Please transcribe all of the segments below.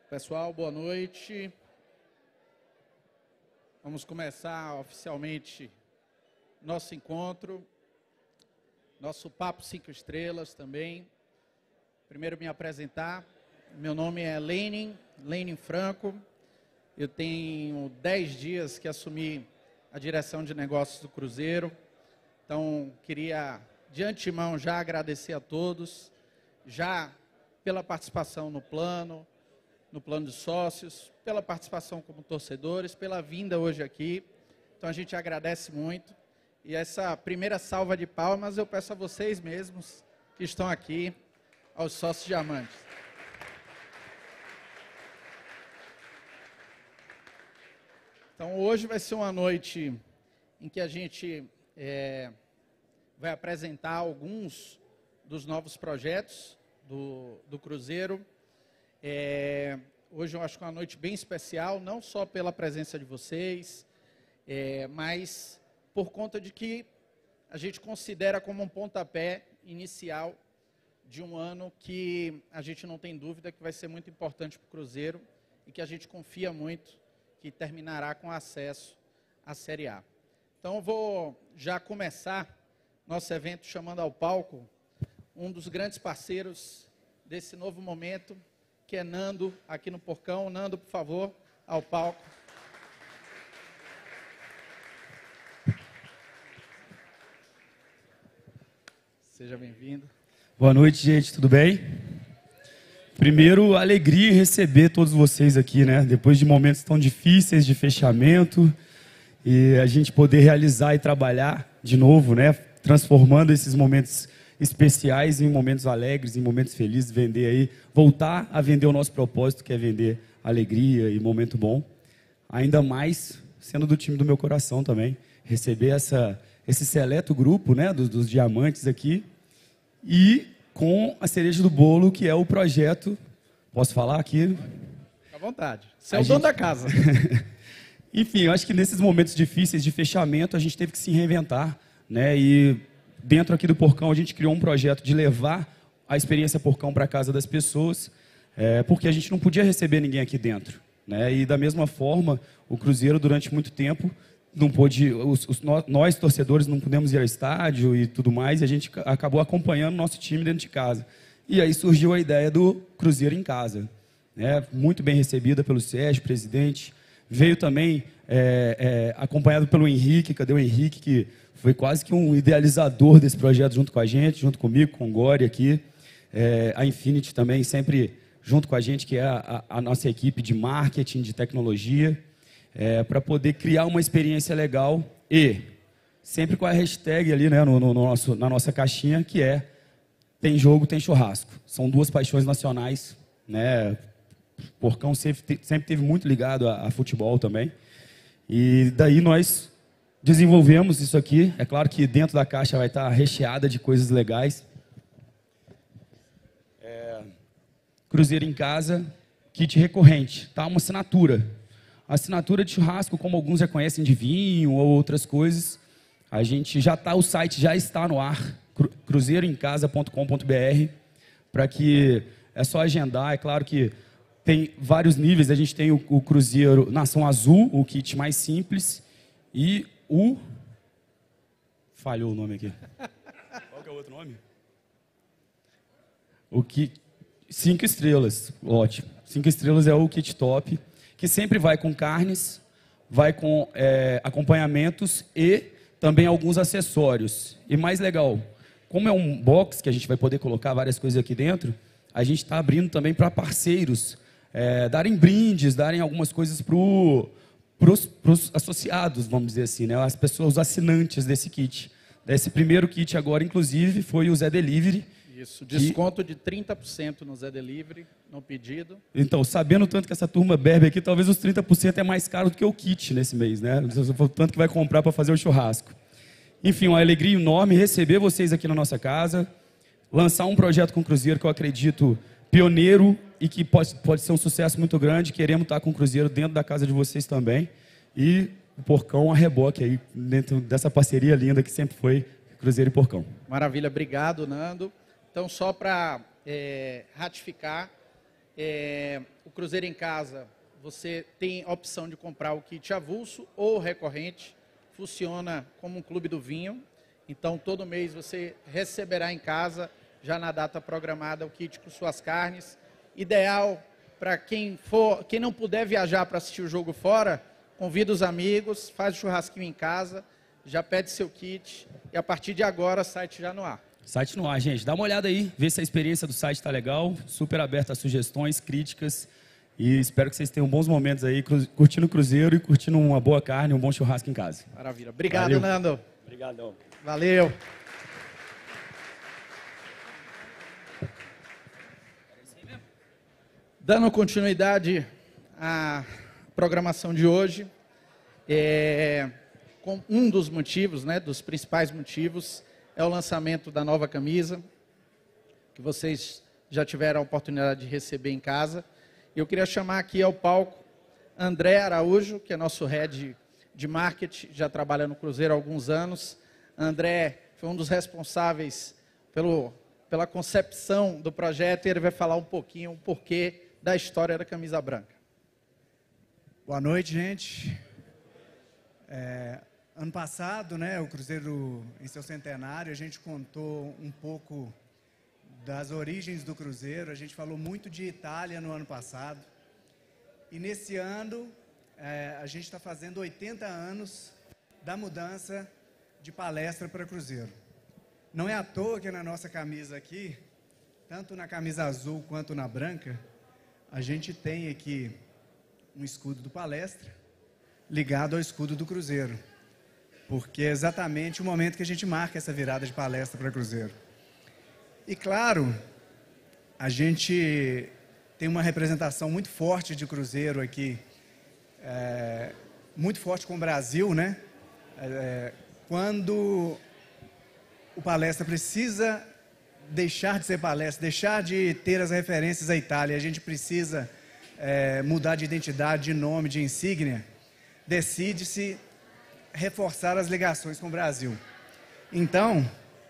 Pessoal, boa noite. Vamos começar oficialmente nosso encontro, nosso Papo 5 Estrelas também. Primeiro me apresentar, meu nome é Lenin Franco. Eu tenho 10 dias que assumi a direção de negócios do Cruzeiro. Então, queria de antemão já agradecer a todos, já pela participação no plano de sócios, pela participação como torcedores, pela vinda hoje aqui. Então a gente agradece muito. E essa primeira salva de palmas eu peço a vocês mesmos que estão aqui, aos sócios diamantes. Então hoje vai ser uma noite em que a gente vai apresentar alguns dos novos projetos do Cruzeiro. Hoje eu acho que é uma noite bem especial, não só pela presença de vocês, mas por conta de que a gente considera como um pontapé inicial de um ano que a gente não tem dúvida que vai ser muito importante para o Cruzeiro e que a gente confia muito que terminará com acesso à Série A. Então eu vou já começar nosso evento chamando ao palco um dos grandes parceiros desse novo momento, que é Nando, aqui no Porcão. Nando, por favor, ao palco. Seja bem-vindo. Boa noite, gente, tudo bem? Primeiro, alegria em receber todos vocês aqui, né? Depois de momentos tão difíceis de fechamento, e a gente poder realizar e trabalhar de novo, né? Transformando esses momentos especiais em momentos alegres, em momentos felizes, vender aí, voltar a vender o nosso propósito, que é vender alegria e momento bom. Ainda mais sendo do time do meu coração também, receber esse seleto grupo, né, dos diamantes aqui, e com a cereja do bolo, que é o projeto, posso falar aqui? Fique à vontade, você é o dono da casa. Enfim, eu acho que nesses momentos difíceis de fechamento, a gente teve que se reinventar, né, e dentro aqui do Porcão, a gente criou um projeto de levar a experiência Porcão para a casa das pessoas, porque a gente não podia receber ninguém aqui dentro, né? E da mesma forma, o Cruzeiro, durante muito tempo, não pôde, nós, torcedores, não pudemos ir ao estádio e tudo mais, e a gente acabou acompanhando o nosso time dentro de casa. E aí surgiu a ideia do Cruzeiro em Casa, né? Muito bem recebida pelo Sérgio, presidente. Veio também acompanhado pelo Henrique, cadê o Henrique, que foi quase que um idealizador desse projeto junto com a gente, junto comigo, com o Gori aqui. A Infinity também sempre junto com a gente, que é a nossa equipe de marketing, de tecnologia, para poder criar uma experiência legal e sempre com a hashtag ali, né, na nossa caixinha, que é tem jogo, tem churrasco. São duas paixões nacionais, né? Porcão sempre teve muito ligado a futebol também. E daí nós desenvolvemos isso aqui. É claro que dentro da caixa vai estar recheada de coisas legais. Cruzeiro em Casa, kit recorrente, tá? Uma assinatura. Assinatura de churrasco, como alguns já conhecem de vinho ou outras coisas. A gente já está, o site já está no ar, cruzeiroemcasa.com.br, para que é só agendar. É claro que tem vários níveis. A gente tem o Cruzeiro Nação Azul, o kit mais simples, e falhou o nome aqui. Qual que é o outro nome? O kit 5 estrelas, ótimo. 5 estrelas é o kit top, que sempre vai com carnes, vai com acompanhamentos e também alguns acessórios. E mais legal, como é um box que a gente vai poder colocar várias coisas aqui dentro, a gente está abrindo também para parceiros darem brindes, darem algumas coisas para os associados, vamos dizer assim, né? As pessoas, os assinantes desse kit. Esse primeiro kit agora, inclusive, foi o Zé Delivery. Isso, desconto de 30% no Zé Delivery, no pedido. Então, sabendo tanto que essa turma bebe aqui, talvez os 30% é mais caro do que o kit nesse mês, né? Tanto que vai comprar para fazer o churrasco. Enfim, uma alegria enorme receber vocês aqui na nossa casa, lançar um projeto com o Cruzeiro que eu acredito pioneiro e que pode ser um sucesso muito grande. Queremos estar com o Cruzeiro dentro da casa de vocês também. E o Porcão a reboque aí, dentro dessa parceria linda que sempre foi Cruzeiro e Porcão. Maravilha, obrigado, Nando. Então, só para ratificar, O Cruzeiro em Casa, você tem a opção de comprar o kit avulso ou recorrente. Funciona como um clube do vinho. Então, todo mês você receberá em casa, já na data programada, o kit com suas carnes. Ideal para quem não puder viajar para assistir o jogo fora, convida os amigos, faz o churrasquinho em casa, já pede seu kit e a partir de agora, site já no ar. Site no ar, gente. Dá uma olhada aí, vê se a experiência do site está legal. Super aberta a sugestões, críticas. E espero que vocês tenham bons momentos aí, curtindo o Cruzeiro e curtindo uma boa carne, um bom churrasco em casa. Maravilha. Obrigado, Valeu. Nando. Obrigadão. Valeu. Dando continuidade à programação de hoje, com um dos motivos, dos principais motivos, é o lançamento da nova camisa, que vocês já tiveram a oportunidade de receber em casa. Eu queria chamar aqui ao palco André Araújo, que é nosso head de marketing, já trabalha no Cruzeiro há alguns anos. André foi um dos responsáveis pela concepção do projeto e ele vai falar um pouquinho o porquê da história da camisa branca. Boa noite, gente. Ano passado, o Cruzeiro, em seu centenário, a gente contou um pouco das origens do Cruzeiro. A gente falou muito de Itália no ano passado. E nesse ano, a gente está fazendo 80 anos da mudança de palestra para Cruzeiro. Não é à toa que na nossa camisa aqui, tanto na camisa azul quanto na branca, a gente tem aqui um escudo do Palestra ligado ao escudo do Cruzeiro. Porque é exatamente o momento que a gente marca essa virada de Palestra para Cruzeiro. E claro, a gente tem uma representação muito forte de Cruzeiro aqui, muito forte com o Brasil, quando o Palestra precisa deixar de ser Palestra, deixar de ter as referências à Itália, a gente precisa mudar de identidade, de nome, de insígnia, decide-se reforçar as ligações com o Brasil. Então,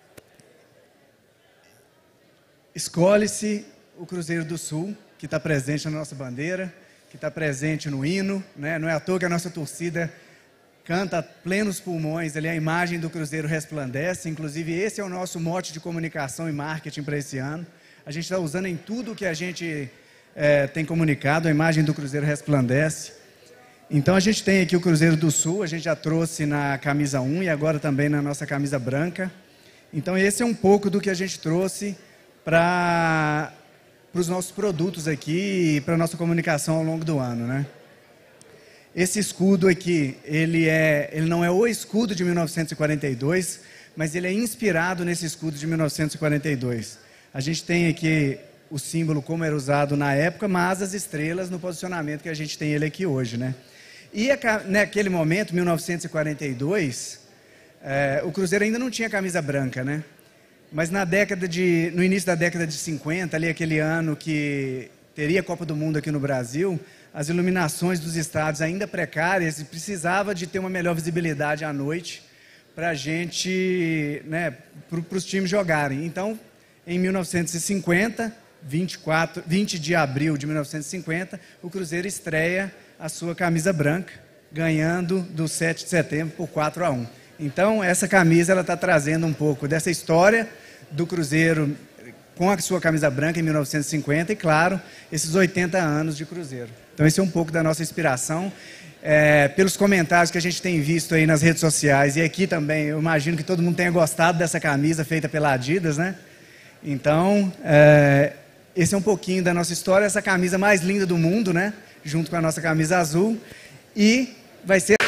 escolhe-se o Cruzeiro do Sul, que está presente na nossa bandeira, que está presente no hino, Não é à toa que a nossa torcida canta a plenos pulmões, ali a imagem do Cruzeiro resplandece. Inclusive, esse é o nosso mote de comunicação e marketing para esse ano. A gente está usando em tudo que a gente tem comunicado, a imagem do Cruzeiro resplandece. Então, a gente tem aqui o Cruzeiro do Sul, a gente já trouxe na camisa 1 e agora também na nossa camisa branca. Então, esse é um pouco do que a gente trouxe para os nossos produtos aqui e para a nossa comunicação ao longo do ano, Esse escudo aqui, ele não é o escudo de 1942, mas ele é inspirado nesse escudo de 1942. A gente tem aqui o símbolo como era usado na época, mas as estrelas no posicionamento que a gente tem ele aqui hoje, E naquele momento, 1942, o Cruzeiro ainda não tinha camisa branca, Mas no início da década de 50, ali aquele ano que teria a Copa do Mundo aqui no Brasil, as iluminações dos estádios ainda precárias e precisava de ter uma melhor visibilidade à noite para a gente, para os times jogarem. Então, em 1950, 20 de abril de 1950, o Cruzeiro estreia a sua camisa branca, ganhando do 7 de setembro por 4-1. Então, essa camisa está trazendo um pouco dessa história do Cruzeiro com a sua camisa branca em 1950 e, claro, esses 80 anos de Cruzeiro. Então, esse é um pouco da nossa inspiração. Pelos comentários que a gente tem visto aí nas redes sociais e aqui também, eu imagino que todo mundo tenha gostado dessa camisa feita pela Adidas, Então, esse é um pouquinho da nossa história, essa camisa mais linda do mundo, Junto com a nossa camisa azul. E vai ser...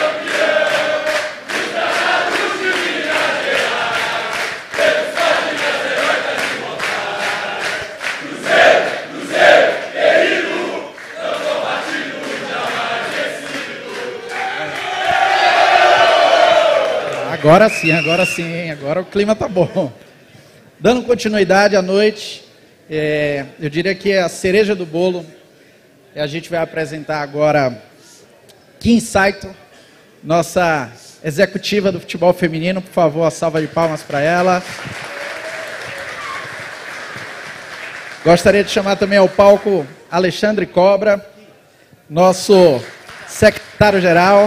Agora sim, agora o clima tá bom. Dando continuidade à noite, eu diria que é a cereja do bolo. A gente vai apresentar agora Kim Saito, nossa executiva do futebol feminino. Por favor, a salva de palmas para ela. Gostaria de chamar também ao palco Alexandre Cobra, nosso secretário-geral.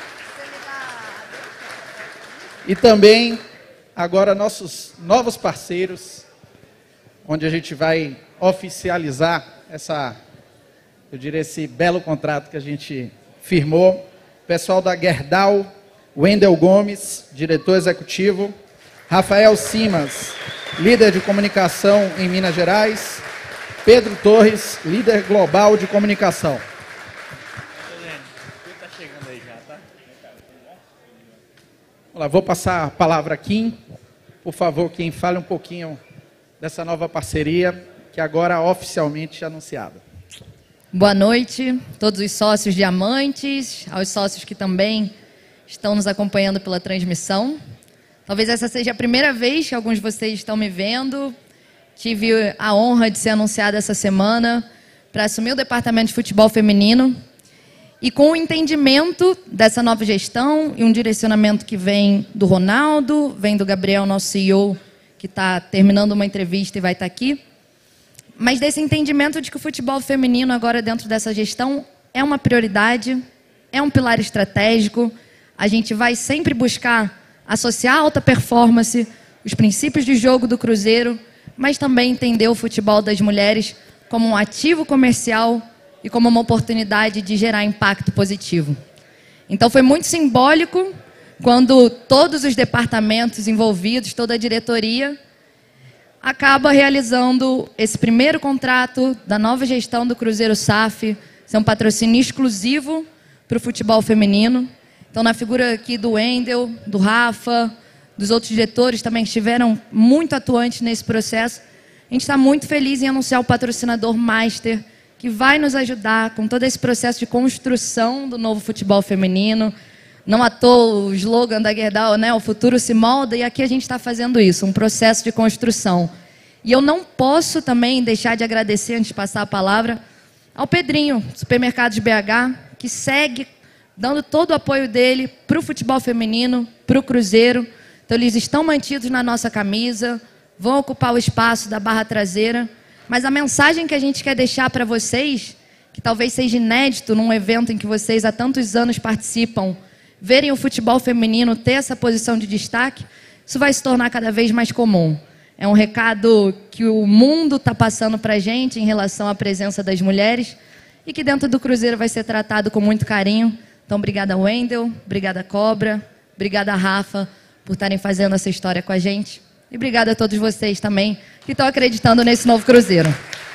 E também, agora, nossos novos parceiros, onde a gente vai oficializar esse belo contrato que a gente firmou. Pessoal da Gerdau, Wendel Gomes, diretor executivo, Rafael Simas, líder de comunicação em Minas Gerais, Pedro Torres, líder global de comunicação. Vamos lá, vou passar a palavra a Kim. Por favor, Kim, fale um pouquinho dessa nova parceria, que agora é oficialmente anunciada. Boa noite a todos os sócios diamantes, aos sócios que também estão nos acompanhando pela transmissão. Talvez essa seja a primeira vez que alguns de vocês estão me vendo. Tive a honra de ser anunciada essa semana para assumir o departamento de futebol feminino. E com o entendimento dessa nova gestão e um direcionamento que vem do Ronaldo, vem do Gabriel, nosso CEO, que está terminando uma entrevista e vai estar aqui. Mas desse entendimento de que o futebol feminino agora dentro dessa gestão é uma prioridade, é um pilar estratégico. A gente vai sempre buscar associar a alta performance, os princípios de jogo do Cruzeiro, mas também entender o futebol das mulheres como um ativo comercial e como uma oportunidade de gerar impacto positivo. Então foi muito simbólico quando todos os departamentos envolvidos, toda a diretoria, acaba realizando esse primeiro contrato da nova gestão do Cruzeiro SAF, ser um patrocínio exclusivo para o futebol feminino. Então, na figura aqui do Wendel, do Rafa, dos outros diretores também que estiveram muito atuantes nesse processo, a gente está muito feliz em anunciar o patrocinador Master, que vai nos ajudar com todo esse processo de construção do novo futebol feminino. Não à toa o slogan da Gerdau, né? O futuro se molda, e aqui a gente está fazendo isso, um processo de construção. E eu não posso também deixar de agradecer, antes de passar a palavra, ao Pedrinho, Supermercados BH, que segue dando todo o apoio dele para o futebol feminino, para o Cruzeiro. Então, eles estão mantidos na nossa camisa, vão ocupar o espaço da barra traseira. Mas a mensagem que a gente quer deixar para vocês, que talvez seja inédito num evento em que vocês há tantos anos participam, verem o futebol feminino ter essa posição de destaque, isso vai se tornar cada vez mais comum. É um recado que o mundo está passando para a gente em relação à presença das mulheres e que dentro do Cruzeiro vai ser tratado com muito carinho. Então, obrigada, Wendel, obrigada, Cobra, obrigada, Rafa, por estarem fazendo essa história com a gente. E obrigada a todos vocês também que estão acreditando nesse novo Cruzeiro.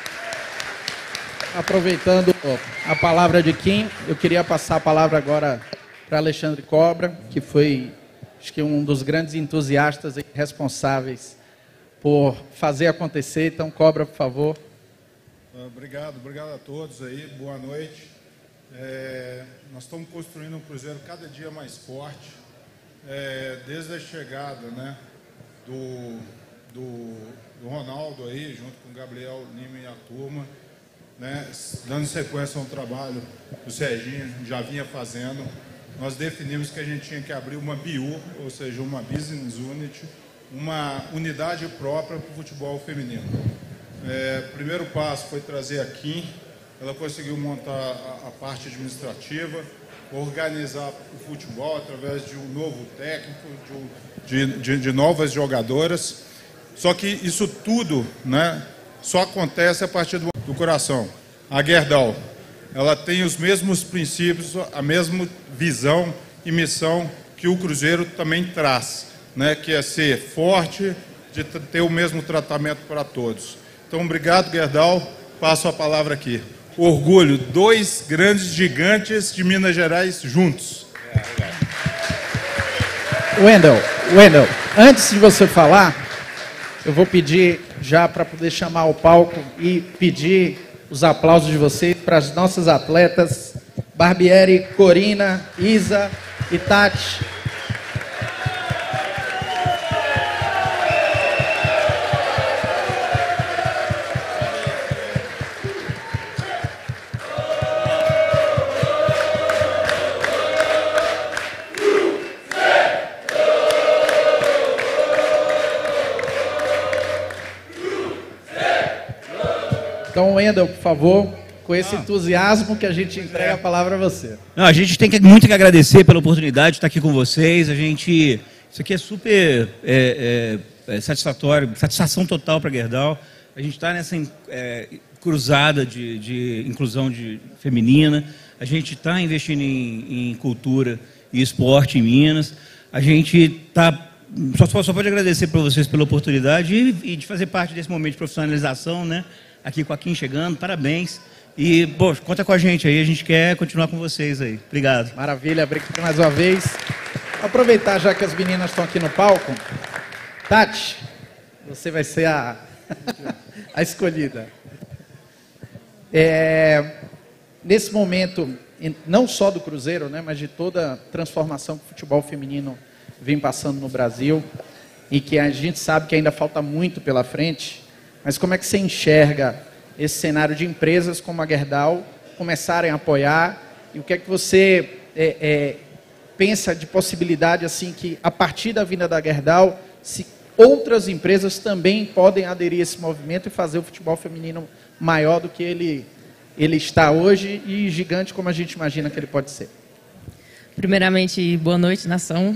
Aproveitando a palavra de Kim, eu queria passar a palavra agora para Alexandre Cobra, que foi, acho que, um dos grandes entusiastas e responsáveis por fazer acontecer. Então, Cobra, por favor. Obrigado a todos aí, boa noite. Nós estamos construindo um Cruzeiro cada dia mais forte, desde a chegada, né, do Ronaldo aí, junto com o Gabriel Lima e a turma, né, dando sequência a um trabalho que o Serginho já vinha fazendo. Nós definimos que a gente tinha que abrir uma BU, ou seja, uma Business Unit, uma unidade própria para o futebol feminino. O primeiro passo foi trazer a Kim. Ela conseguiu montar a parte administrativa, organizar o futebol através de um novo técnico, de novas jogadoras. Só que isso tudo, né, só acontece a partir do coração. A Gerdau, ela tem os mesmos princípios, a mesma visão e missão que o Cruzeiro também traz, né, que é ser forte, de ter o mesmo tratamento para todos. Então, obrigado, Gerdau. Passo a palavra aqui. Orgulho, 2 grandes gigantes de Minas Gerais juntos. Wendel, antes de você falar, eu vou pedir já para poder chamar o palco e pedir os aplausos de vocês para as nossas atletas Barbieri, Corina, Isa e Tati. Então, Wendel, por favor, com esse entusiasmo que a gente entrega a palavra a você. Não, a gente tem muito que agradecer pela oportunidade de estar aqui com vocês. Isso aqui é super satisfatório, satisfação total para a Gerdau. A gente está nessa cruzada de inclusão feminina. A gente está investindo em cultura e esporte em Minas. A gente está... Só pode agradecer para vocês pela oportunidade e de fazer parte desse momento de profissionalização, né? Aqui com a Kim chegando, parabéns. E, pô, conta com a gente aí, a gente quer continuar com vocês aí. Obrigado. Maravilha, obrigado mais uma vez. Aproveitar já que as meninas estão aqui no palco. Tati, você vai ser a escolhida. Nesse momento, não só do Cruzeiro, né, mas de toda a transformação que o futebol feminino vem passando no Brasil, e que a gente sabe que ainda falta muito pela frente, mas como é que você enxerga esse cenário de empresas como a Gerdau começarem a apoiar, e o que é que você pensa de possibilidade, assim, que a partir da vinda da Gerdau, se outras empresas também podem aderir a esse movimento e fazer o futebol feminino maior do que ele está hoje e gigante como a gente imagina que ele pode ser? Primeiramente, boa noite, nação.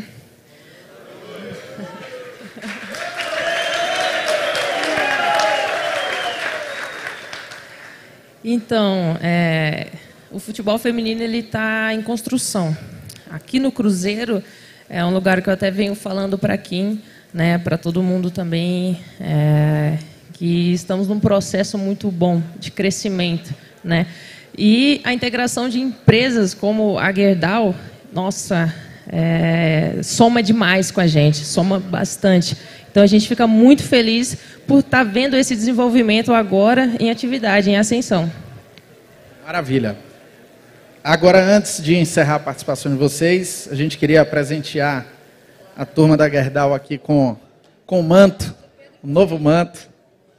Então, o futebol feminino ele está em construção. Aqui no Cruzeiro, é um lugar que eu até venho falando para Kim, né, para todo mundo também, que estamos num processo muito bom de crescimento, né? E a integração de empresas como a Gerdau, nossa, soma demais com a gente, soma bastante. Então a gente fica muito feliz por estar vendo esse desenvolvimento agora em atividade, em ascensão. Maravilha. Agora, antes de encerrar a participação de vocês, a gente queria presentear a turma da Gerdau aqui com o manto, um novo manto.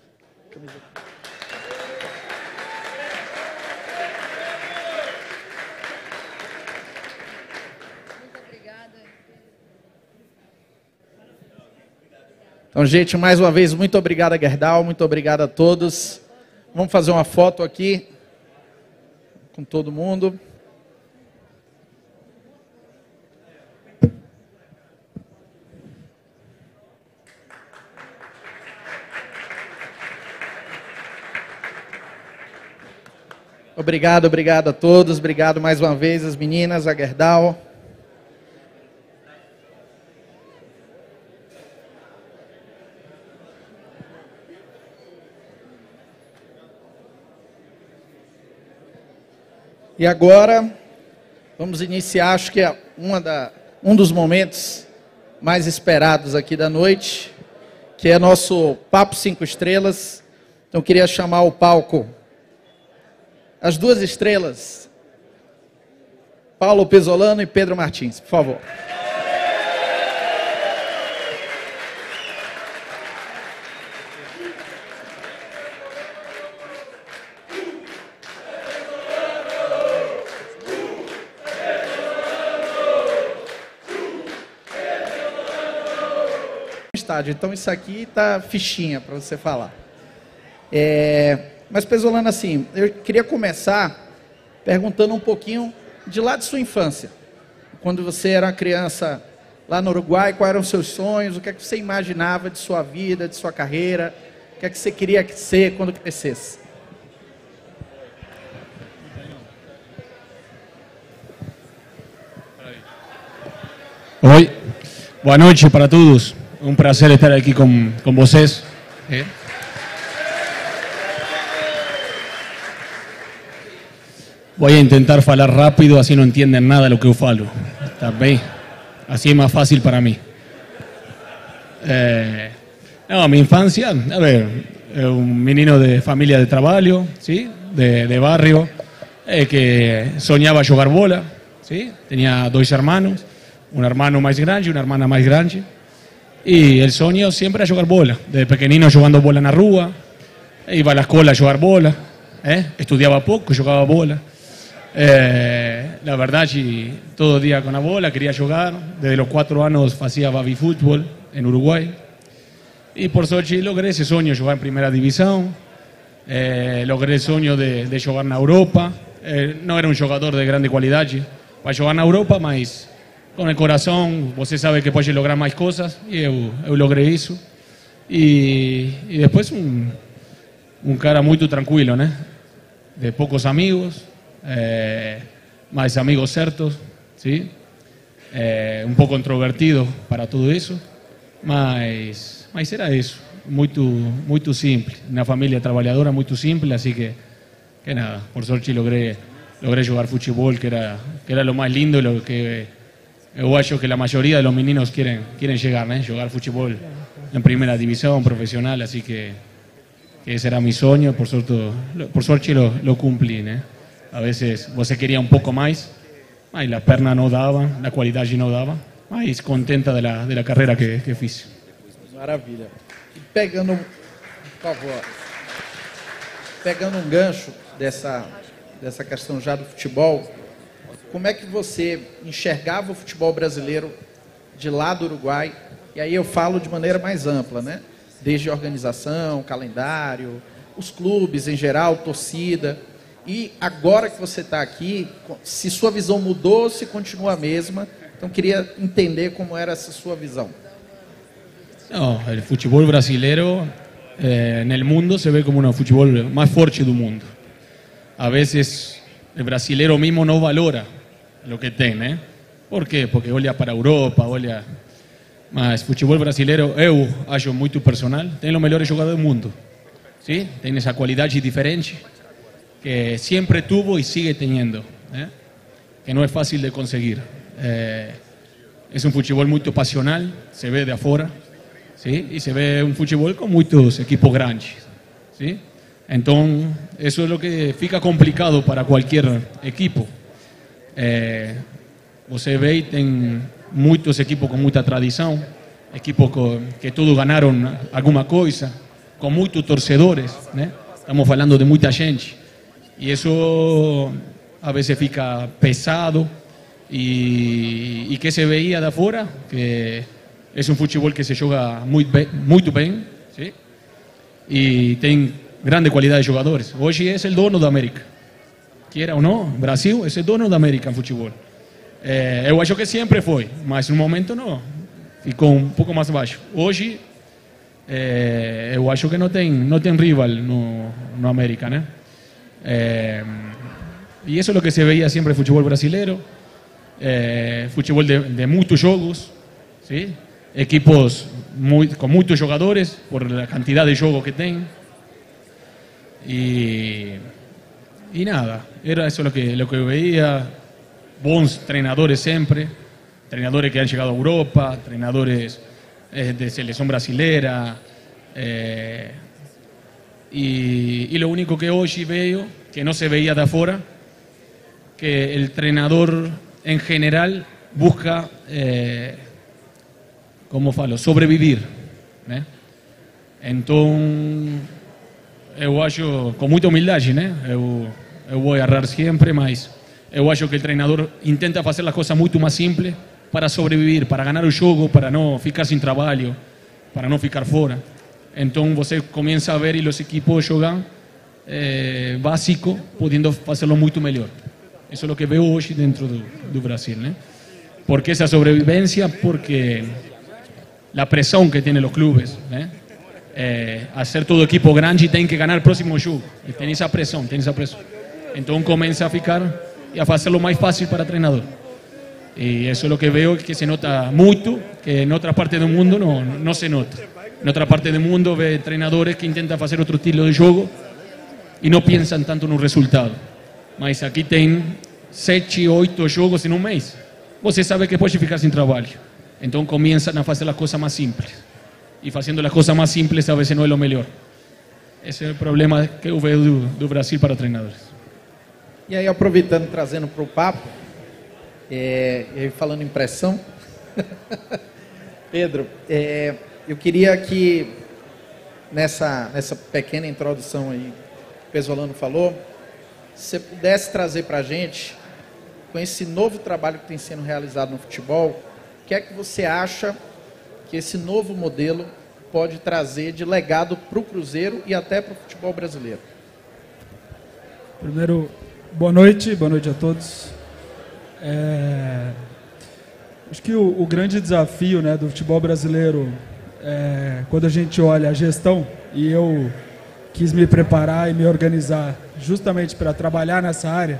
Então, gente, mais uma vez, muito obrigado, Gerdau, muito obrigado a todos. Vamos fazer uma foto aqui com todo mundo. Obrigado, obrigado a todos. Obrigado mais uma vez as meninas, a Gerdau. E agora, vamos iniciar, acho que é um dos momentos mais esperados aqui da noite, que é nosso Papo 5 Estrelas. Então, queria chamar ao palco as duas estrelas, Paulo Pesolano e Pedro Martins, por favor. Então isso aqui tá fichinha para você falar. Mas Pesolano, assim, eu queria começar perguntando um pouquinho de lá de sua infância. Quando você era uma criança lá no Uruguai, quais eram os seus sonhos? O que é que você imaginava de sua vida, de sua carreira? O que é que você queria ser quando crescesse? Oi, boa noite para todos. Un placer estar aquí con vocês. Voy a intentar falar rápido, así no entienden nada de lo que yo falo. Tá bem? Así es más fácil para mí. No, mi infancia, a ver, un menino de familia de trabajo, ¿sí? De barrio, que soñaba jugar bola, ¿sí? Tenía dos hermanos, un hermano más grande y una hermana más grande. Y el sueño siempre era jugar bola. Desde pequeñino jugando bola en la rúa, iba a la escuela a jugar bola, estudiaba poco, jugaba bola. La verdad, todo el día con la bola, quería jugar. Desde los 4 años hacía baby fútbol en Uruguay. Y por suerte logré ese sueño, jugar en primera división. Logré el sueño de jugar en Europa. No era un jugador de grande qualidad para jugar en Europa, mas con el corazón, você sabe que puede lograr más cosas, y yo logré eso. Y después un cara muy tranquilo, ¿no? De pocos amigos, más amigos certos, ¿sí? Un poco introvertido para todo eso, mas era eso, muy simple, una familia trabajadora muy simple, así que nada, por suerte logré jugar fútbol, que era lo más lindo, lo que yo creo que la mayoría de los meninos quieren llegar, ¿no? Jugar fútbol en primera división, profesional, así que ese era mi sueño, por suerte lo cumplí, ¿no? A veces você quería un poco más, mas la perna no daba, la qualidad no daba, mas contenta de la carrera que fiz. Maravilha. E pegando, por favor, pegando um gancho dessa questão já do futebol, como é que você enxergava o futebol brasileiro de lá do Uruguai? E aí eu falo de maneira mais ampla, né? Desde organização, calendário, os clubes em geral, torcida. E agora que você está aqui, se sua visão mudou ou se continua a mesma? Então queria entender como era essa sua visão. No, el fútbol brasileño en el mundo se ve como el fútbol más fuerte del mundo. A veces el brasileño mismo no valora lo que tiene. ¿Por qué? Porque olha para Europa, olha... Mas fútbol brasileño, eu acho muy personal, tem los mejores jugadores del mundo. ¿Sí? Tiene esa cualidad diferente que siempre tuvo y sigue teniendo, que no es fácil de conseguir. Es un fútbol muy pasional, se ve de afuera, ¿sí? Y se ve un fútbol con muchos equipos grandes, ¿sí? Entonces, eso es lo que fica complicado para cualquier equipo. Você ve y tem muchos equipos con mucha tradición, equipos que todos ganaron alguna cosa, con muchos torcedores, ¿no? Estamos hablando de mucha gente, y eso a veces fica pesado, y que se veía de afuera, que es un fútbol que se juega muy bien, ¿sí? Y tiene grande calidad de jugadores. Hoy es el dono de América, quiera o no, Brasil es el dono de América en fútbol. Eu acho que siempre fue, mas en un momento no, ficou un poco más bajo. Hoy eu acho que no tem rival no América, ¿no? Y eso es lo que se veía siempre en el fútbol brasileño, fútbol de muchos juegos, ¿sí? Equipos con muchos jugadores por la cantidad de juegos que tienen. Y nada, era eso lo que veía. Bons treinadores siempre, entrenadores que han llegado a Europa, entrenadores de selección brasilera, y lo único que hoy veo, que no se veía de afuera, que el entrenador en general busca, ¿cómo falo?, sobrevivir, ¿no? Entonces, eu acho, con mucha humildad, ¿no? Eu voy a errar siempre, mas eu acho que el treinador intenta hacer las cosas mucho más simples para sobrevivir, para ganar el juego, para no ficar sin trabajo, para no ficar fuera. Entonces, você comienza a ver y los equipos juegan básico, pudiendo hacerlo mucho mejor. Eso es lo que veo hoy dentro do Brasil, ¿no? ¿Por qué esa sobrevivencia? Porque la presión que tienen los clubes, ¿no? Hacer todo equipo grande y tienen que ganar el próximo juego. Y tienen esa presión, Entonces comienza a ficar y a hacerlo más fácil para el entrenador. Y eso es lo que veo, que se nota mucho, que en otra parte del mundo no se nota. En otra parte del mundo ve entrenadores que intentan hacer otro estilo de juego y no piensan tanto en un resultado. Mas aquí tienen 7, 8 juegos en un mes. Você sabe que puede ficar sin trabajo. Entonces comienzan a hacer las cosas más simples. Y haciendo las cosas más simples a veces no es lo mejor. Ese es el problema que eu veo do Brasil para treinadores. E aí, aproveitando, trazendo para o papo, e aí falando em pressão, Pedro, eu queria que nessa pequena introdução aí que o Pesolano falou, você pudesse trazer para a gente, com esse novo trabalho que tem sendo realizado no futebol, o que é que você acha que esse novo modelo pode trazer de legado para o Cruzeiro e até para o futebol brasileiro? Primeiro, boa noite a todos. Acho que o grande desafio, né, do futebol brasileiro, quando a gente olha a gestão, e eu quis me preparar e me organizar justamente para trabalhar nessa área,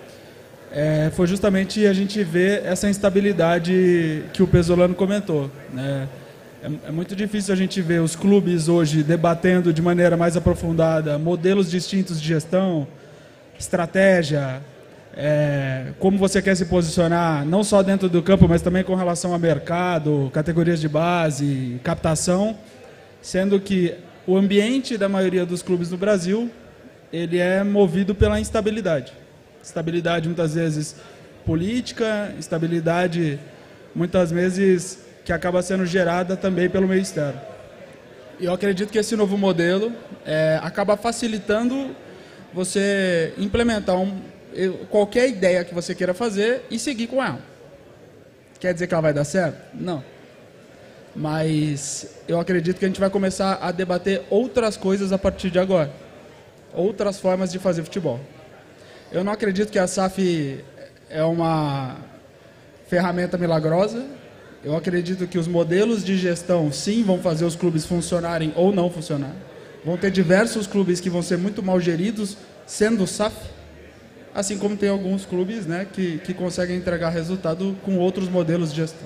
foi justamente a gente ver essa instabilidade que o Pesolano comentou, né? É muito difícil a gente ver os clubes hoje debatendo de maneira mais aprofundada modelos distintos de gestão, estratégia, como você quer se posicionar, não só dentro do campo, mas também com relação a mercado, categorias de base, captação, sendo que o ambiente da maioria dos clubes no Brasil, ele é movido pela instabilidade. Estabilidade muitas vezes política, instabilidade muitas vezes que acaba sendo gerada também pelo meio externo. E eu acredito que esse novo modelo acaba facilitando você implementar qualquer ideia que você queira fazer e seguir com ela. Quer dizer que ela vai dar certo? Não. Mas eu acredito que a gente vai começar a debater outras coisas a partir de agora. Outras formas de fazer futebol. Eu não acredito que a SAF é uma ferramenta milagrosa. Eu acredito que os modelos de gestão, sim, vão fazer os clubes funcionarem ou não funcionar. Vão ter diversos clubes que vão ser muito mal geridos, sendo SAF, assim como tem alguns clubes, né, que conseguem entregar resultado com outros modelos de gestão.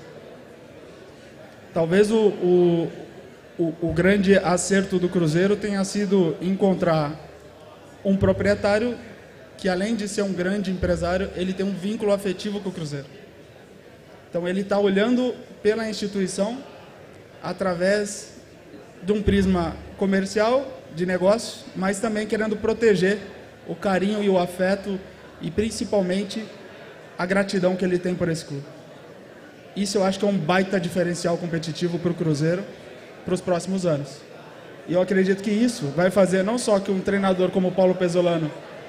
Talvez o grande acerto do Cruzeiro tenha sido encontrar um proprietário que, além de ser um grande empresário, ele tem um vínculo afetivo com o Cruzeiro. Então, ele está olhando pela instituição através de um prisma comercial, de negócio, mas também querendo proteger o carinho e o afeto e, principalmente, a gratidão que ele tem por esse clube. Isso eu acho que é um baita diferencial competitivo para o Cruzeiro para os próximos anos. E eu acredito que isso vai fazer não só que um treinador como o Paulo Pesolano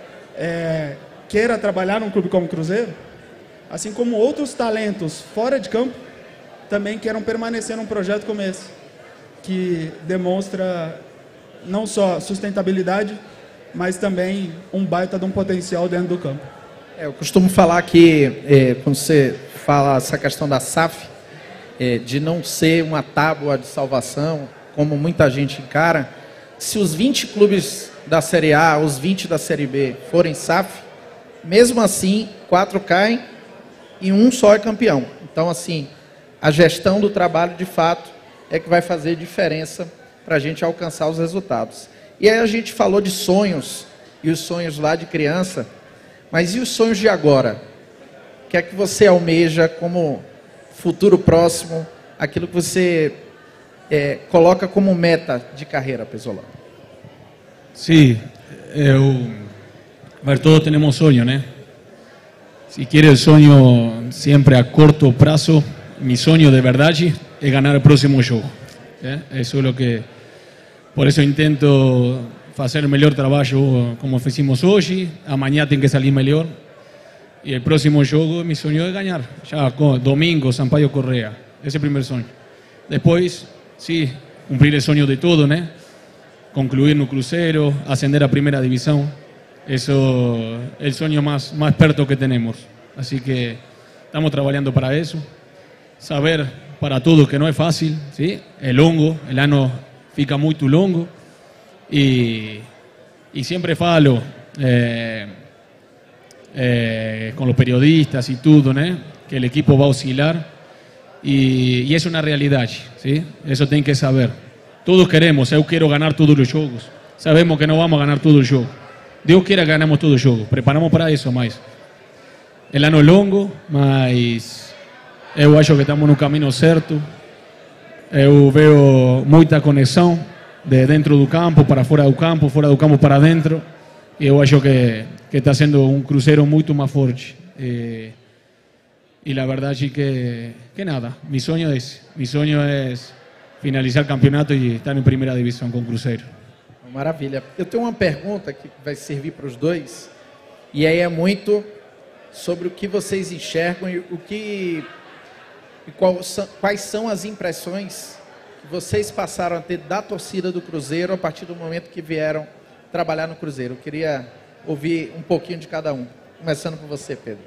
queira trabalhar num clube como o Cruzeiro, assim como outros talentos fora de campo também queiram permanecer num projeto como esse, que demonstra não só sustentabilidade, mas também um baita de um potencial dentro do campo. Eu costumo falar que, quando você fala essa questão da SAF, de não ser uma tábua de salvação, como muita gente encara, se os 20 clubes da Série A, os 20 da Série B forem SAF, mesmo assim, 4 caem e um só é campeão. Então, assim, a gestão do trabalho, de fato, é que vai fazer diferença para a gente alcançar os resultados. E aí a gente falou de sonhos, e os sonhos lá de criança, mas e os sonhos de agora? O que é que você almeja como futuro próximo, aquilo que você coloca como meta de carreira, Pesolano? Sí, a ver, todos tenemos sueños, ¿no? Si quiere el sueño siempre a corto plazo, mi sueño de verdad es ganar el próximo jogo. Eso es lo que, por eso intento hacer el mejor trabajo como hicimos hoy, amanhã tem que salir mejor. Y el próximo jogo, mi sueño es ganar. Ya domingo, Sampaio Correa, ese es el primer sueño. Después, sí, cumplir el sueño de todo, ¿no? Concluir no Cruzeiro, ascender a primera división. Eso es el sueño más perto que tenemos. Así que estamos trabajando para eso. Saber para todos que no es fácil, ¿sí? El longo, el ano fica muy longo. Y siempre falo con los periodistas y todo, ¿no? Que el equipo va a oscilar. Y es una realidad, ¿sí? Eso tienen que saber. Todos queremos, yo quiero ganar todos los juegos. Sabemos que no vamos a ganar todo el juego. Dios quiera que ganemos todo el juego. Preparamos para eso, mais. El ano longo, mas eu acho que estamos no caminho certo. Eu veo muita conexão de dentro do campo para fora do campo para dentro. E eu acho que está sendo um Cruzeiro muito mais forte. E a verdade é que nada, mi sueño es finalizar o campeonato e estar em primeira divisão com o Cruzeiro. Maravilha. Eu tenho uma pergunta que vai servir para os dois, e aí é muito sobre o que vocês enxergam e quais são as impressões que vocês passaram a ter da torcida do Cruzeiro a partir do momento que vieram trabalhar no Cruzeiro. Eu queria ouvir um pouquinho de cada um. Começando por você, Pedro.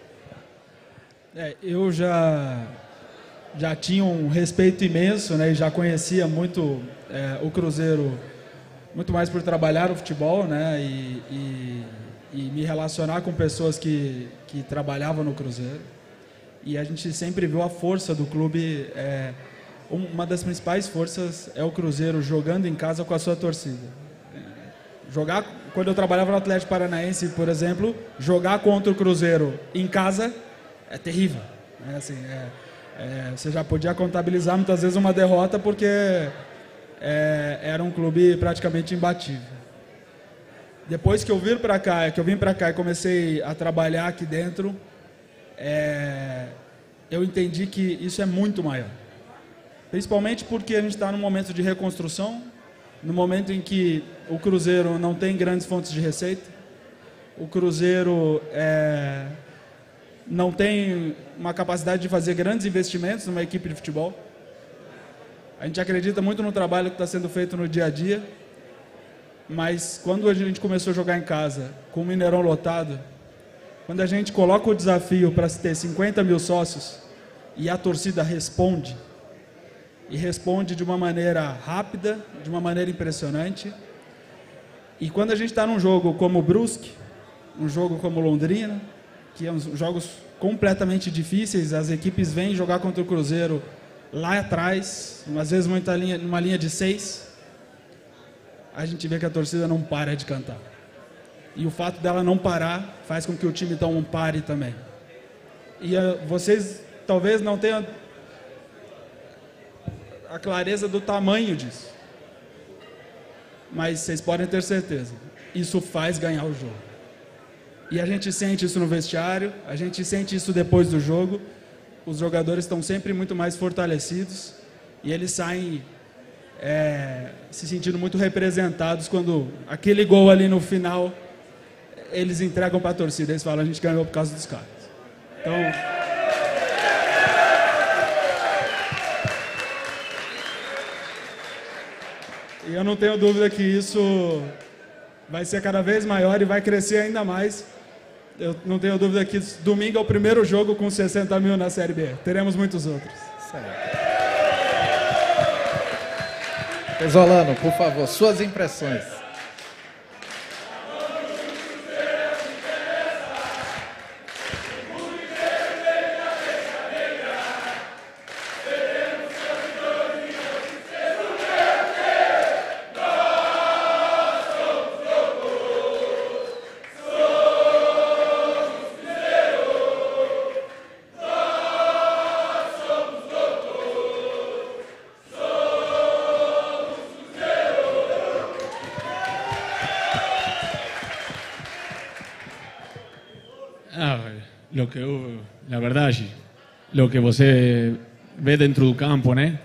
Eu já tinha um respeito imenso, né, e já conhecia muito o Cruzeiro, muito mais por trabalhar o futebol, né, e me relacionar com pessoas que trabalhavam no Cruzeiro. E a gente sempre viu a força do clube. Uma das principais forças é o Cruzeiro jogando em casa com a sua torcida. Quando eu trabalhava no Atlético Paranaense, por exemplo, jogar contra o Cruzeiro em casa é terrível. Né? Assim, você já podia contabilizar muitas vezes uma derrota porque era um clube praticamente imbatível. Depois que eu vim para cá e comecei a trabalhar aqui dentro, eu entendi que isso é muito maior. Principalmente porque a gente está num momento de reconstrução, no momento em que o Cruzeiro não tem grandes fontes de receita, o Cruzeiro não tem uma capacidade de fazer grandes investimentos numa equipe de futebol. A gente acredita muito no trabalho que está sendo feito no dia a dia, mas quando a gente começou a jogar em casa, com o Mineirão lotado, quando a gente coloca o desafio para se ter 50 mil sócios e a torcida responde, e responde de uma maneira rápida, de uma maneira impressionante. E quando a gente está num jogo como o Brusque, um jogo como Londrina, que são jogos completamente difíceis, as equipes vêm jogar contra o Cruzeiro lá atrás, às vezes numa linha de 6, a gente vê que a torcida não para de cantar. E o fato dela não parar faz com que o time então pare também. E vocês talvez não tenham a clareza do tamanho disso, mas vocês podem ter certeza, isso faz ganhar o jogo. E a gente sente isso no vestiário, a gente sente isso depois do jogo. Os jogadores estão sempre muito mais fortalecidos e eles saem se sentindo muito representados quando aquele gol ali no final eles entregam para a torcida, eles falam: a gente ganhou por causa dos caras. Então, e eu não tenho dúvida que isso vai ser cada vez maior e vai crescer ainda mais. Eu não tenho dúvida que domingo é o primeiro jogo com 60 mil na Série B. Teremos muitos outros. Pesolano, por favor, suas impressões. La verdade, lo que você vê dentro do campo, né?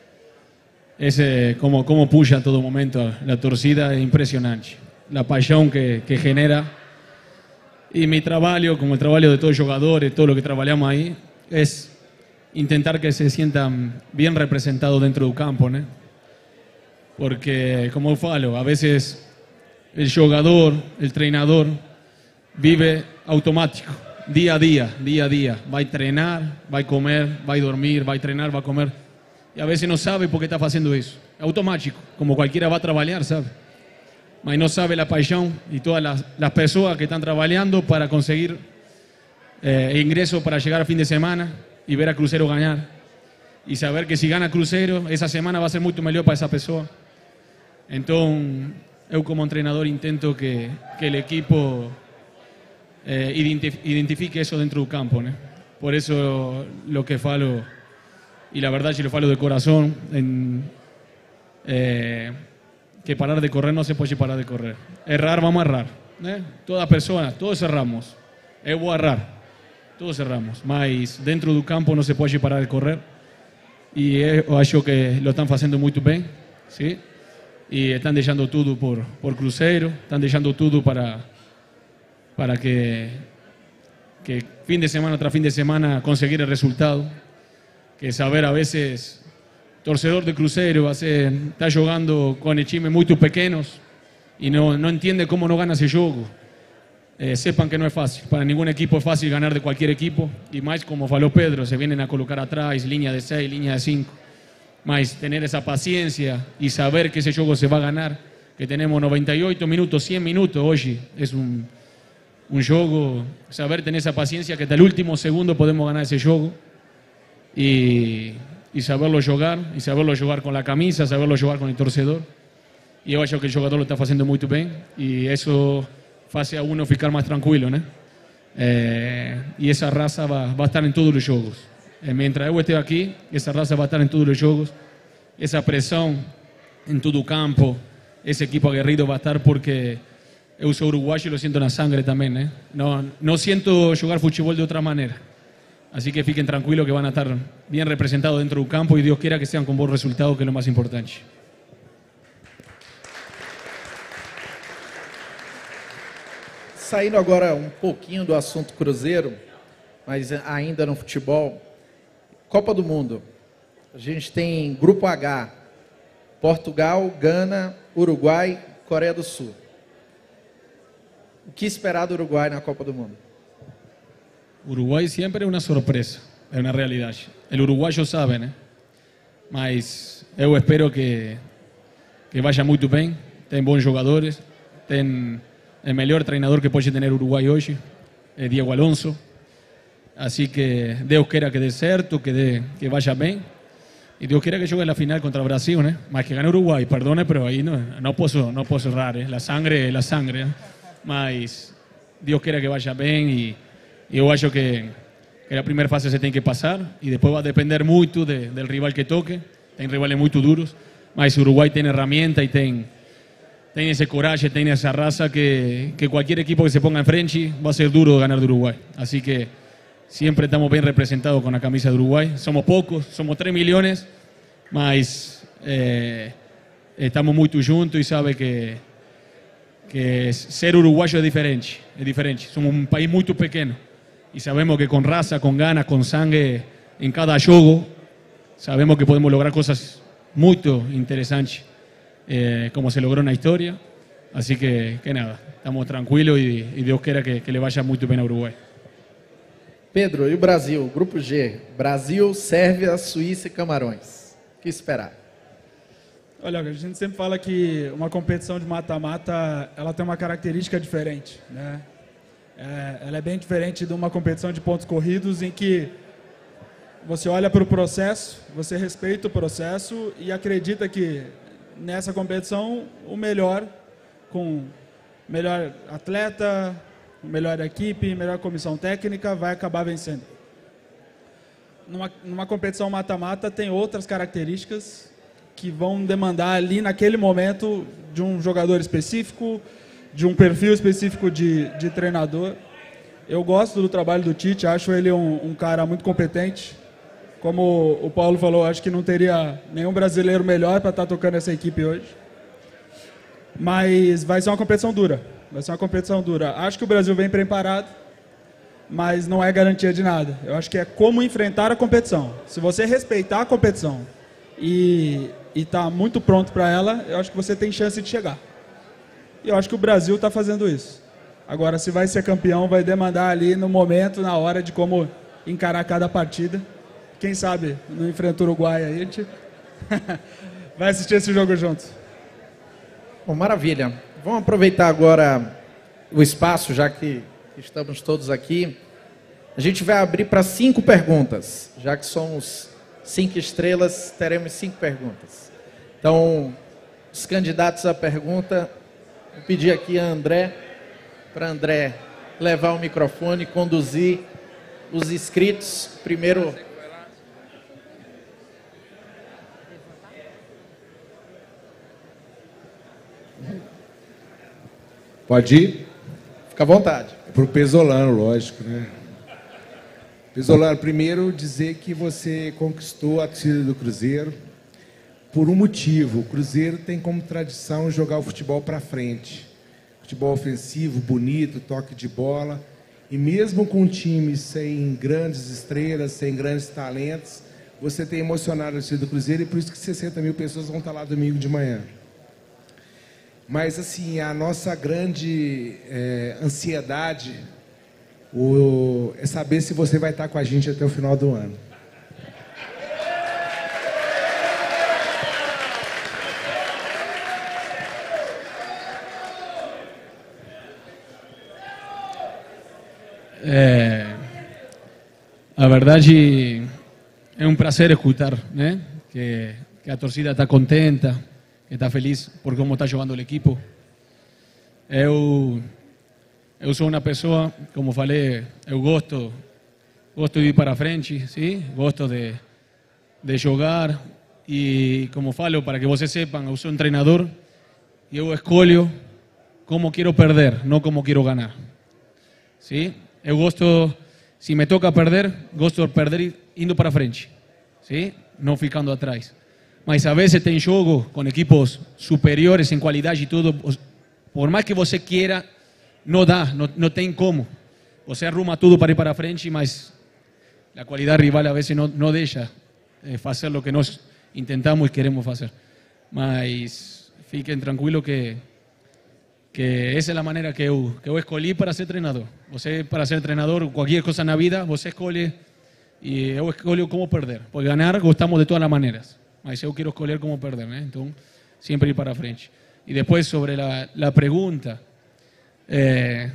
Como puxa a todo momento a torcida é impressionante. A paixão que genera. E mi trabalho, como o trabalho de todos os jogadores, todo lo que trabalhamos aí, é intentar que se sientam bem representados dentro do campo, né? Porque, como eu falo, a vezes o jogador, o treinador, vive automático. Día a día, va a treinar, va a comer, va a dormir, va a treinar, va a comer. Y a veces no sabe por qué está haciendo eso. Es automático, como cualquiera va a trabajar, ¿sabe? Mas no sabe la pasión y todas las personas que están trabajando para conseguir ingresos para llegar a fin de semana y ver a Cruzeiro ganar. Y saber que si gana Cruzeiro, esa semana va a ser mucho mejor para esa persona. Entonces, yo como entrenador intento que el equipo identifique eso dentro del campo, ¿no? Por eso lo que falo, y la verdad yo lo falo de corazón, que parar de correr no se puede parar de correr. Errar, vamos a errar, ¿no? Todas personas, todos erramos. Eu vou errar, todos erramos, mas dentro do campo no se puede parar de correr. Y yo acho que lo están haciendo muy bien, ¿sí? Y están dejando todo por Cruzeiro, están dejando todo para que fin de semana tras fin de semana conseguir el resultado. Que saber a veces, torcedor de Cruzeiro, está jugando con times muy pequeños y no entiende cómo no gana ese juego. sepan que no es fácil. Para ningún equipo es fácil ganar de cualquier equipo. Y más, como falou Pedro, se vienen a colocar atrás, línea de 6, línea de 5. Mas tener esa paciencia y saber que ese juego se va a ganar, que tenemos 98 minutos, 100 minutos hoy, es un juego, saber tener esa paciencia que hasta el último segundo podemos ganar ese juego y saberlo jugar con la camisa, saberlo jugar con el torcedor. Y yo acho que el jugador lo está haciendo muy bien y eso hace a uno ficar más tranquilo, ¿no? Y esa raza va a estar en todos los juegos. Mientras yo esté aquí, esa raza va a estar en todos los juegos. Esa presión en todo campo, ese equipo aguerrido va a estar porque yo soy uruguayo y lo siento en la sangre también, ¿eh? No siento jugar fútbol de otra manera. Así que fiquen tranquilos que van a estar bien representados dentro del campo y Dios quiera que sean con buen resultado, que es lo más importante. Saindo agora pouquinho do assunto Cruzeiro, mas ainda no futebol, Copa do Mundo. A gente tem Grupo H, Portugal, Gana, Uruguai, Coreia do Sul. O que esperar do Uruguai na Copa do Mundo? Uruguay siempre es una sorpresa, es una realidad. El uruguayo sabe, ¿no? Mas yo espero que vaya muy bien, ten buenos jugadores, ten el mejor treinador que puede tener Uruguay hoy, Diego Alonso. Así que Dios quiera que dé certo, que vaya bien. Y Dios quiera que juegue la final contra Brasil, ¿no? Más que gane Uruguay, perdone, pero ahí no puedo errar, ¿eh? La sangre es la sangre, ¿eh? Mas Dios quiera que vaya bien y yo acho que la primera fase se tiene que pasar y después va a depender mucho del rival que toque. Tem rivales muy duros, mas Uruguay tiene herramientas y tiene ese coraje, tiene esa raza que cualquier equipo que se ponga enfrente va a ser duro ganar de Uruguay. Así que siempre estamos bien representados con la camisa de Uruguay. Somos pocos, somos 3 millones, mas estamos muy juntos y sabe que ser uruguayo es diferente. Somos un país muy pequeño y sabemos que con raza, con ganas, con sangre en cada juego, sabemos que podemos lograr cosas muy interesantes, como se logró en la historia. Así que nada, estamos tranquilos y Dios quiera que le vaya muy bien a Uruguay. Pedro, e o Brasil? Grupo G, Brasil, Sérvia, Suíça e Camarões. O que esperar? Olha, a gente sempre fala que uma competição de mata-mata, ela tem uma característica diferente, né? Ela é bem diferente de uma competição de pontos corridos em que você olha para o processo, você respeita o processo e acredita que nessa competição o melhor, com o melhor atleta, a melhor equipe, a melhor comissão técnica vai acabar vencendo. Numa competição mata-mata tem outras características que vão demandar ali naquele momento de um jogador específico, de um perfil específico de treinador. Eu gosto do trabalho do Tite, acho ele um cara muito competente. Como o Paulo falou, acho que não teria nenhum brasileiro melhor para estar tocando essa equipe hoje. Mas vai ser uma competição dura. Acho que o Brasil vem preparado, mas não é garantia de nada. Eu acho que é como enfrentar a competição. Se você respeitar a competição e está muito pronto para ela, eu acho que você tem chance de chegar. E eu acho que o Brasil está fazendo isso. Agora, se vai ser campeão, vai demandar ali no momento, na hora de como encarar cada partida. Quem sabe não enfrenta o Uruguai aí, a gente vai assistir esse jogo juntos. Bom, maravilha. Vamos aproveitar agora o espaço, já que estamos todos aqui. A gente vai abrir para 5 perguntas. Já que somos 5 estrelas, teremos 5 perguntas. Então, os candidatos à pergunta, vou pedir aqui a André, para André levar o microfone e conduzir os inscritos. Primeiro... Pode ir? Fica à vontade. Para o Pesolano, lógico, né? Pesolano, primeiro dizer que você conquistou a torcida do Cruzeiro por um motivo. O Cruzeiro tem como tradição jogar o futebol para frente. Futebol ofensivo, bonito, toque de bola. E mesmo com um time sem grandes estrelas, sem grandes talentos, você tem emocionado a torcida do Cruzeiro e por isso que 60 mil pessoas vão estar lá domingo de manhã. Mas, assim, a nossa grande ansiedade é saber se você vai estar com a gente até o final do ano. A verdade, é um prazer escutar, né? Que a torcida está contenta, que está feliz por como está jogando o equipo. Eu sou uma pessoa, como falei, eu gosto de ir para frente, sim? Gosto de jogar e, como falo, para que vocês sepam, eu sou um treinador e eu escolho como quero perder, não como quero ganhar. Sim? Eu gosto, se me toca perder, gosto de perder indo para frente, sim? Não ficando atrás. Mas a vezes tem jogo com equipos superiores em qualidade e tudo, por mais que você queira, não dá, não tem como. Você arruma tudo para ir para frente, mas a qualidade rival a vezes não deixa fazer o que nós intentamos e queremos fazer. Mas fiquem tranquilos que essa é a maneira que eu escolhi para ser treinador. Você, para ser treinador, qualquer coisa na vida, você escolhe e eu escolho como perder. Porque ganhar, gostamos de todas as maneiras. Mas eu quero escolher como perder, né? Então, sempre ir para frente. E depois, sobre a pergunta, é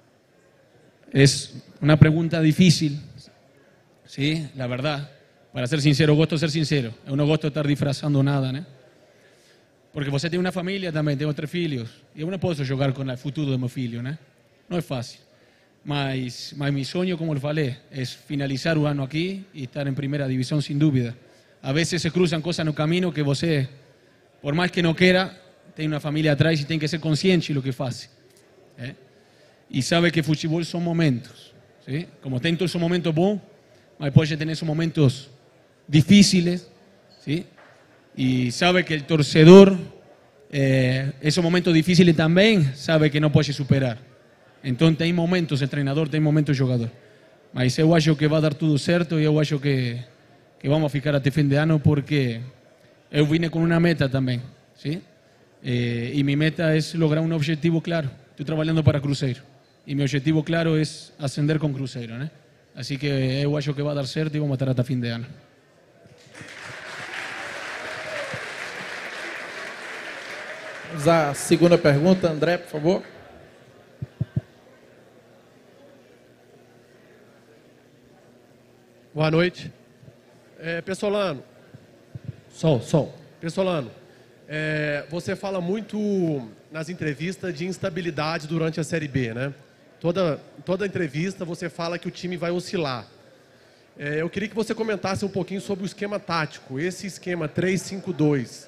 uma pergunta difícil, sim, la verdad. Para ser sincero, eu gosto de ser sincero. Eu não gosto de estar disfrazando nada, né? Porque você tem uma família também, tenho 3 filhos. E eu não posso jogar com o futuro do meu filho, né? Não é fácil. Mas meu sonho, como eu falei, é finalizar o ano aqui e estar em primeira divisão, sem dúvida. A vezes se cruzam coisas no caminho que você, por mais que não queira, tem uma família atrás e tem que ser consciente do que faz. E sabe que futebol são momentos. ¿Sí? Como tem todos os momentos bons, mas pode ter esses momentos difíceis. ¿Sí? E sabe que o torcedor, esses momentos difíceis também, sabe que não pode superar. Então tem momentos o treinador, tem momentos o jogador. Mas eu acho que vai dar tudo certo e eu acho que vamos ficar até fim de ano porque eu vine com uma meta também. ¿Sí? E minha meta é lograr um objetivo claro. Estou trabalhando para Cruzeiro. E meu objetivo claro é ascender com Cruzeiro, né? Assim que eu acho que vai dar certo e vamos estar até fim de ano. Vamos à segunda pergunta, André, por favor. Boa noite. Pessolano. Pessolano, você fala muito nas entrevistas de instabilidade durante a Série B, né? Toda entrevista você fala que o time vai oscilar. Eu queria que você comentasse um pouquinho sobre o esquema tático. Esse esquema 3-5-2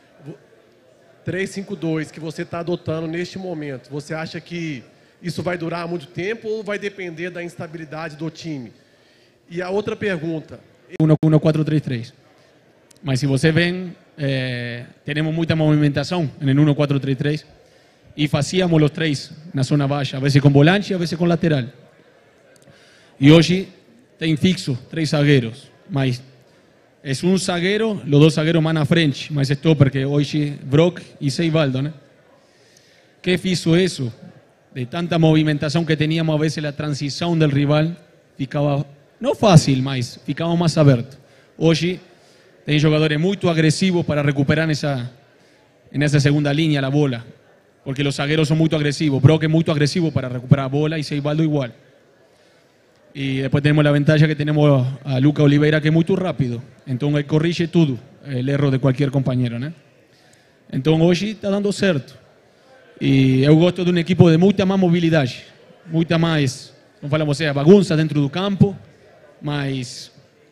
que você está adotando neste momento. Você acha que isso vai durar muito tempo ou vai depender da instabilidade do time? E a outra pergunta... 1-4-3-3. Mas se você vê, temos muita movimentação no 1-4-3-3 e fazíamos os 3 na zona baixa, a vezes com volante, a vezes com lateral. E hoje tem fixo 3 zagueiros, mas é um zagueiro, os 2 zagueiros mais na frente, mas estou porque hoje Brock e Seivaldo, né? Que fiz isso? De tanta movimentação que teníamos, a vezes a transição do rival ficava, não fácil, mas ficava mais aberto. Hoje tem jogadores muito agressivos para recuperar nessa segunda linha a bola, porque os zagueiros são muito agressivos. Brock é muito agressivo para recuperar a bola e Seivaldo igual. E depois temos a vantagem que temos a Lucas Oliveira, que é muito rápido. Então ele corrige tudo, o erro de qualquer companheiro, né? Então hoje está dando certo. E eu gosto de um equipo de muita mais mobilidade, muita mais, como fala você, bagunça dentro do campo, mas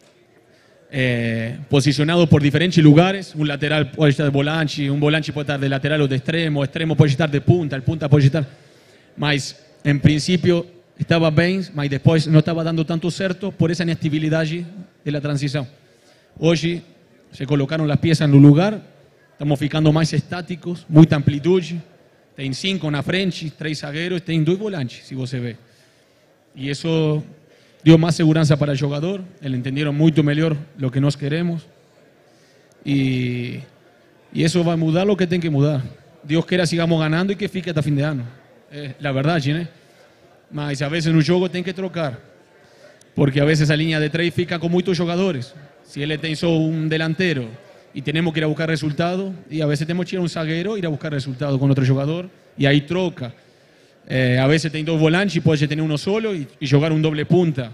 posicionado por diferentes lugares. Un lateral pode estar de volante, un volante pode estar de lateral ou de extremo, o extremo pode estar de punta, el punta pode estar... Mas, em princípio, estava bem, mas depois não estava dando tanto certo por essa inestabilidade da transição. Hoje, se colocaram as peças no lugar, estamos ficando mais estáticos, muita amplitude, tem 5 na frente, 3 zagueiros, tem 2 volantes, se você vê. E isso deu mais segurança para o jogador, eles entenderam muito melhor o que nós queremos, e isso vai mudar o que tem que mudar. Deus queira sigamos ganhando e que fique até fim de ano. É a verdade, né? Mas a vezes no jogo tem que trocar. Porque a veces a linha de 3 fica com muitos jogadores. Se ele tem só um delantero e temos que ir a buscar resultado, e a veces temos que ir a um zagueiro, ir a buscar resultado com outro jogador, e aí troca. A veces tem 2 volantes e pode ter um solo e jogar um doble punta.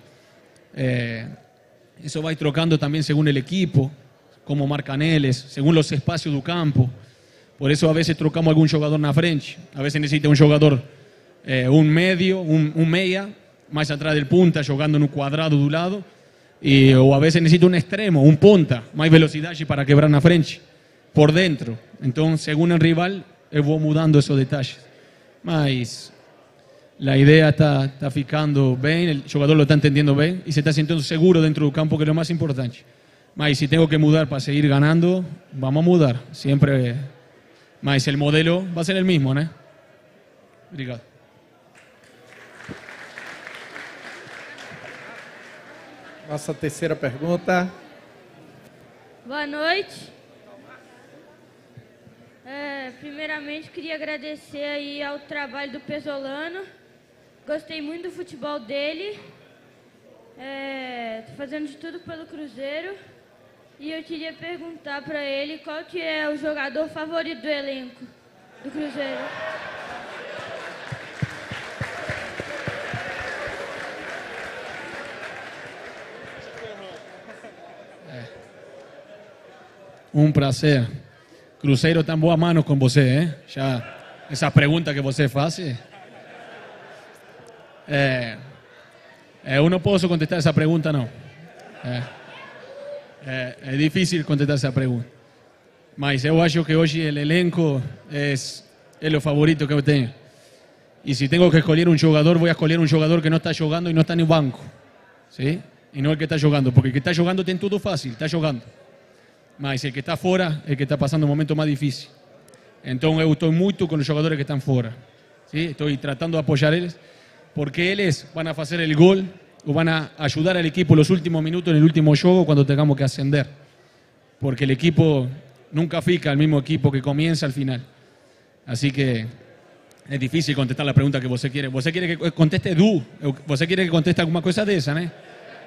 Isso vai trocando também segundo o equipo, como marcan eles, segundo os espaços do campo. Por eso a veces trocamos algún jogador na frente. A veces necesita un jogador, un medio, un meia, más atrás del punta, jugando en un cuadrado de un lado. O a veces necesita un extremo, un punta, más velocidad para quebrar na frente, por dentro. Entonces, según el rival, eu vou mudando esos detalles. Mas la idea está ficando bem, el jugador lo está entendiendo bem y se está sintiendo seguro dentro del campo, que es lo más importante. Mas si tengo que mudar para seguir ganando, vamos a mudar. Siempre... Mas el modelo va a ser el mismo, ¿no? Obrigado. Nossa terceira pergunta. Boa noite. Primeiramente, queria agradecer aí ao trabalho do Pesolano. Gostei muito do futebol dele. Tô fazendo de tudo pelo Cruzeiro. E eu queria perguntar para ele qual que é o jogador favorito do elenco do Cruzeiro. Um prazer. Cruzeiro está em boa mano com você, hein? Já essa pergunta que você faz. Eu não posso contestar essa pergunta, não. É difícil contestar essa pergunta. Mas eu acho que hoje o elenco é o favorito que eu tenho. E se tenho que escolher um jogador, vou escolher um jogador que não está jogando e não está no banco. ¿Sí? E não o que está jogando, porque o que está jogando tem tudo fácil, está jogando. Mas o que está fora é o que está passando um momento mais difícil. Então eu estou muito com os jogadores que estão fora. ¿Sí? Estou tratando de apoiar eles, porque eles vão fazer o gol o van a ayudar al equipo los últimos minutos en el último juego cuando tengamos que ascender. Porque el equipo nunca fica el mismo equipo que comienza al final. Así que es difícil contestar la pregunta que você quiere. Você quiere que conteste Edu. Você quiere que conteste alguna cosa de esa, ¿no?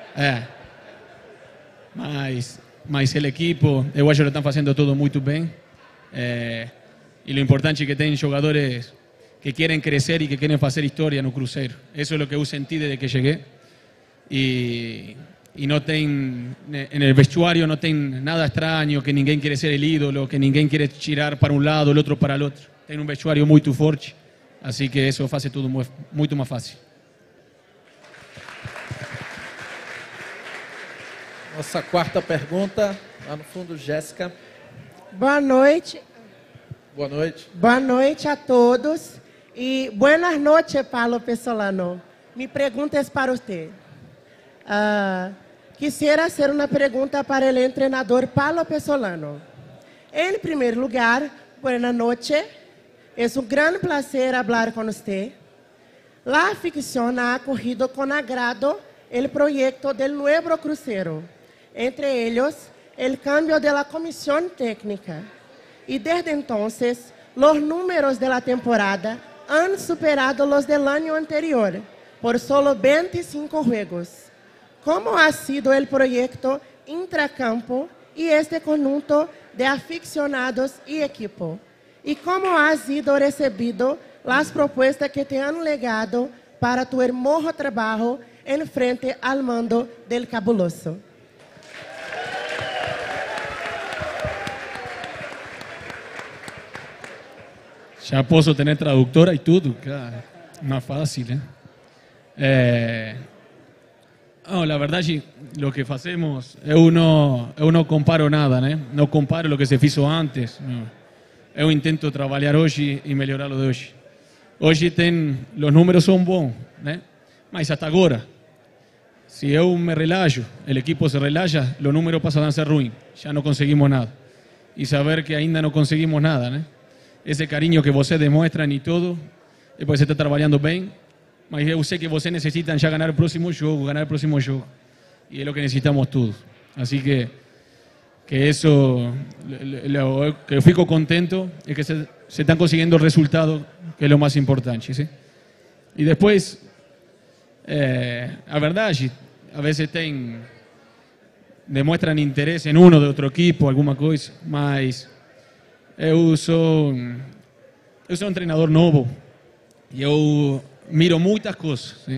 Mas el equipo, eu acho que están haciendo todo muy bien. Y lo importante es que tienen jugadores que quieren crecer y que quieren hacer historia en el Cruzeiro. Eso es lo que yo sentí desde que llegué. Y no en el vestuario no tem nada extraño, que ninguém quiere ser el ídolo, que ninguém quiere tirar para un lado, el otro para el otro. Tem un vestuario muy fuerte, así que eso hace todo mucho más fácil. Nossa quarta pergunta, lá no fundo, Jéssica. Boa noite. Boa noite. Boa noite a todos. E buenas noches, Paulo Pesolano. Mi pergunta é para você. Quisiera hacer una pregunta para el entrenador Paulo Pesolano. En primer lugar, buenas noches. Es un gran placer hablar con usted. La afición ha acogido con agrado el proyecto del nuevo crucero, entre ellos el cambio de la comisión técnica. Y desde entonces, los números de la temporada han superado los del año anterior, por solo 25 juegos. ¿Cómo ha sido el proyecto intracampo y este conjunto de aficionados y equipo? ¿Y cómo ha sido recibido las propuestas que te han legado para tu hermoso trabajo en frente al mando del Cabuloso? Já posso ter tradutora e tudo, cara. Mais fácil, né? La verdade, lo que fazemos, eu não comparo nada, né? Não comparo lo que se fizo antes. Não. Eu intento trabalhar hoje e melhorar lo de hoje. Hoje os números são bons, né? Mas até agora, se eu me relaxo, o equipo se relaxa, os números passam a ser ruins. Já não conseguimos nada. E saber que ainda não conseguimos nada, né? Esse carinho que você demonstra e tudo, é porque você está trabalhando bem, mas eu sei que você necessita já ganhar o próximo jogo, E é o que necessitamos todos. Assim que que eso, que fico contento es que se están consiguiendo resultados, que es lo más importante, ¿sí? Y después, a verdad, a veces demuestran interés en uno de otro equipo, alguna cosa, mas eu sou um treinador novo e eu miro muitas coisas, ¿sí?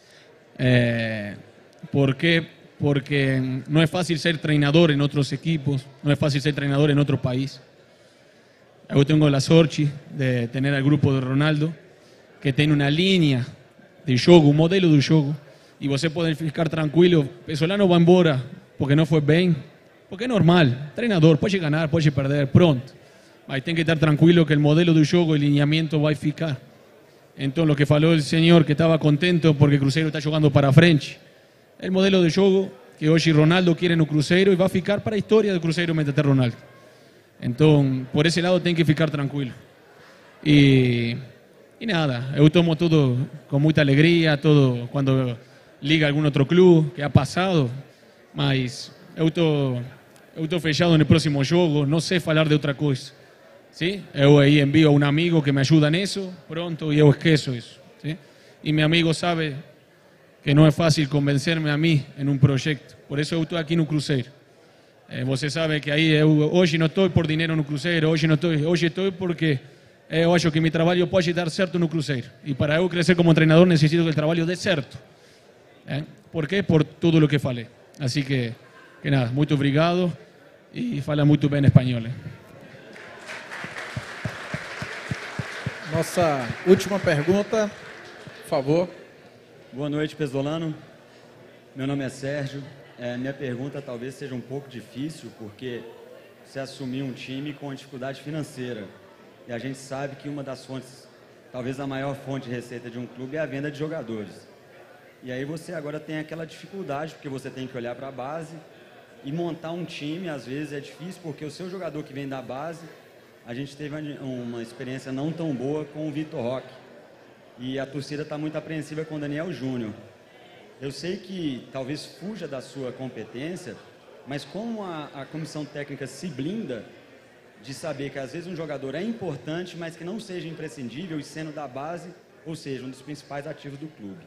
¿Por qué? Porque no es fácil ser treinador en otros equipos, no es fácil ser treinador en otro país. Yo tengo la suerte de tener al grupo de Ronaldo, que tiene una línea de jogo, un modelo de jogo, y você puede ficar tranquilo, Pesolano va embora porque no fue bien, porque es normal, treinador, puede ganar, puede perder, pronto. Mas tem que estar tranquilo que el modelo de jogo, el lineamiento va a ficar. Entonces, lo que falou el señor, que estaba contento porque Cruzeiro está jugando para frente, el modelo de jogo que hoje Ronaldo quiere no Cruzeiro y va a ficar para la historia del Cruzeiro meter Ronaldo. Entonces, por ese lado tem que ficar tranquilo. Y nada, eu tomo todo con mucha alegría, todo cuando liga algún otro club que ha pasado, mas eu tô fechado en el próximo jogo, no sé falar de otra cosa. ¿Sí? Eu aí envío a un amigo que me ayuda en eso, pronto, y eu esqueço eso. ¿Sí? Y mi amigo sabe que no es fácil convencerme a mí en un proyecto. Por eso eu estou aquí no Cruzeiro. Você sabe que aí hoje não estou por dinheiro no Cruzeiro, hoje estou porque eu acho que mi trabalho pode dar certo no Cruzeiro. E para eu crescer como treinador necessito que o trabalho dê certo. ¿Por quê? Por tudo o que falei. Assim que nada, muito obrigado e fala muito bem espanhol. Nossa última pergunta, por favor. Boa noite, Pesolano. Meu nome é Sérgio. Minha pergunta talvez seja um pouco difícil, porque você assumiu um time com dificuldade financeira. E a gente sabe que uma das fontes, talvez a maior fonte de receita de um clube é a venda de jogadores. E aí você agora tem aquela dificuldade, porque você tem que olhar para a base e montar um time, às vezes é difícil, porque o seu jogador que vem da base, a gente teve uma experiência não tão boa com o Vitor Roque. E a torcida está muito apreensiva com o Daniel Júnior. Eu sei que talvez fuja da sua competência, mas como a comissão técnica se blinda de saber que às vezes um jogador é importante, mas que não seja imprescindível e sendo da base, ou seja, um dos principais ativos do clube?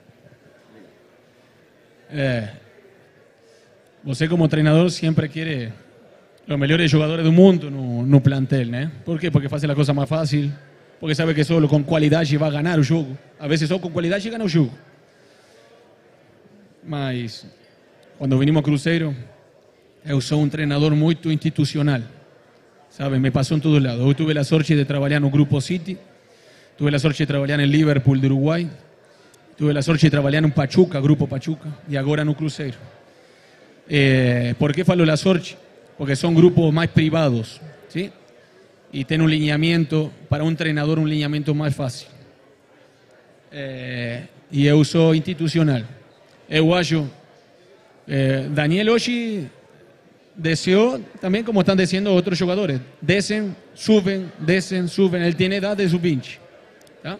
Você como treinador sempre quer os melhores jogadores do mundo no plantel, né? ¿Por quê? Porque faz a coisa mais fácil, porque sabe que só com qualidade vai ganhar o jogo. A vezes só com qualidade ganha o jogo. Mas quando vinimos a Cruzeiro, eu sou um treinador muito institucional, sabe? Me passou em todos lados. Eu tive a sorte de trabalhar no Grupo City, tive a sorte de trabalhar no Liverpool do Uruguai, tive a sorte de trabalhar no Pachuca, Grupo Pachuca, e agora no Cruzeiro. ¿Por qué falo la sorte? Porque son grupos más privados, ¿sí? Y tiene un lineamiento, para un entrenador, un lineamiento más fácil. Y eu sou institucional. Eu acho, Daniel hoje deseó, también como están diciendo otros jugadores, descen, suben, él tiene edad de sub-20, ¿tá?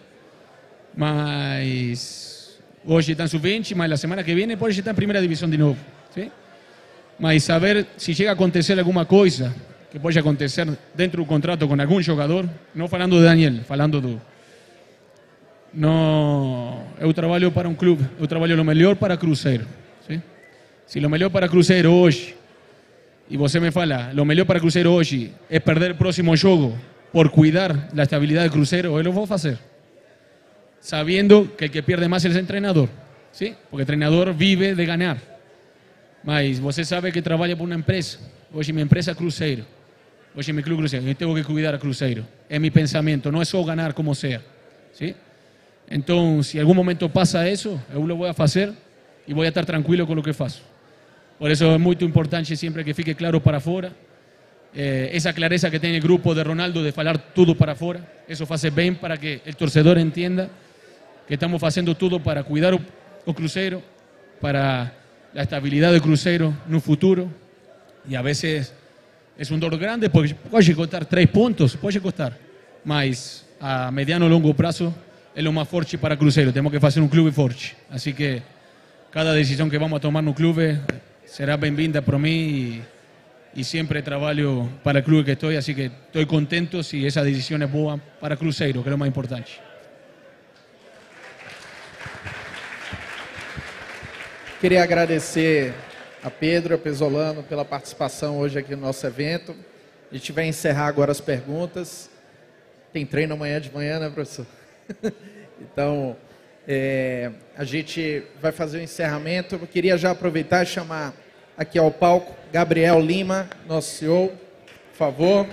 Mas hoje está en sub-20, mas la semana que viene pode estar en primera división de novo, ¿sí? Mas saber se chega a acontecer alguma coisa que pode acontecer dentro do contrato com algum jogador, não falando de Daniel, falando do... Não, eu trabalho para um clube, eu trabalho o melhor para Cruzeiro. ¿Sí? Se o melhor para Cruzeiro hoje, e você me fala, o melhor para Cruzeiro hoje é perder o próximo jogo por cuidar da estabilidade do Cruzeiro, eu vou fazer. Sabendo que o que perde mais é o treinador. ¿Sí? Porque o treinador vive de ganhar. Mas você sabe que trabalha para uma empresa. Hoje minha empresa é Cruzeiro. Hoje meu clube Cruzeiro. Eu tenho que cuidar a Cruzeiro. É meu pensamento. Não é só ganhar como seja. ¿Sí? Então, se em algum momento passa isso, eu lo vou fazer e vou estar tranquilo com o que faço. Por isso é muito importante sempre que fique claro para fora. Essa clareza que tem o grupo de Ronaldo de falar tudo para fora. Isso faz bem para que o torcedor entenda que estamos fazendo tudo para cuidar o Cruzeiro, para a estabilidade do Cruzeiro no futuro. E a vezes é dor grande, porque pode custar 3 pontos, pode custar. Mas a mediano e longo prazo é o mais forte para Cruzeiro. Temos que fazer um clube forte. Assim que cada decisão que vamos a tomar no clube será bem-vinda por mim y siempre trabajo para el club que estoy, así que estoy contento si esa decisión es buena para Cruzeiro, que es lo más importante. Queria agradecer a Pedro e a Pesolano pela participação hoje aqui no nosso evento. A gente vai encerrar agora as perguntas. Tem treino amanhã de manhã, né, professor? Então, a gente vai fazer o encerramento. Eu queria já aproveitar e chamar aqui ao palco Gabriel Lima, nosso CEO, por favor.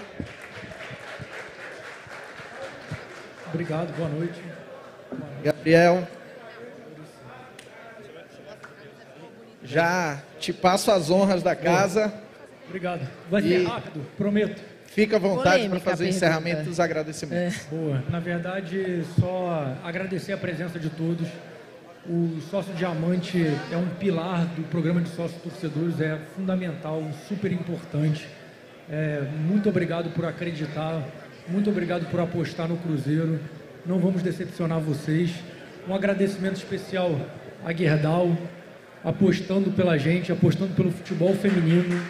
Obrigado, boa noite. Gabriel, já te passo as honras da casa. Obrigado. Vai ser rápido, prometo. Fica à vontade para fazer o encerramento dos agradecimentos. Boa. Na verdade, só agradecer a presença de todos. O Sócio Diamante é um pilar do programa de sócios torcedores, é fundamental, super importante. Muito obrigado por acreditar, muito obrigado por apostar no Cruzeiro. Não vamos decepcionar vocês. Um agradecimento especial a Gerdau, apostando pela gente, apostando pelo futebol feminino.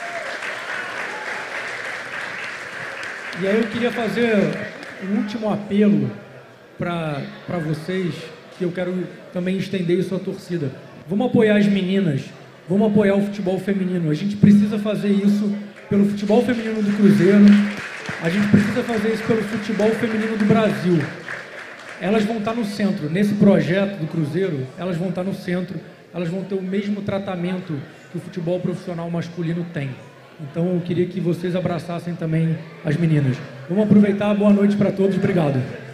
E aí eu queria fazer um último apelo para vocês, que eu quero também estender isso à torcida. Vamos apoiar as meninas, vamos apoiar o futebol feminino. A gente precisa fazer isso pelo futebol feminino do Cruzeiro, a gente precisa fazer isso pelo futebol feminino do Brasil. Elas vão estar no centro, nesse projeto do Cruzeiro, elas vão estar no centro, elas vão ter o mesmo tratamento que o futebol profissional masculino tem. Então eu queria que vocês abraçassem também as meninas. Vamos aproveitar, boa noite para todos, obrigado.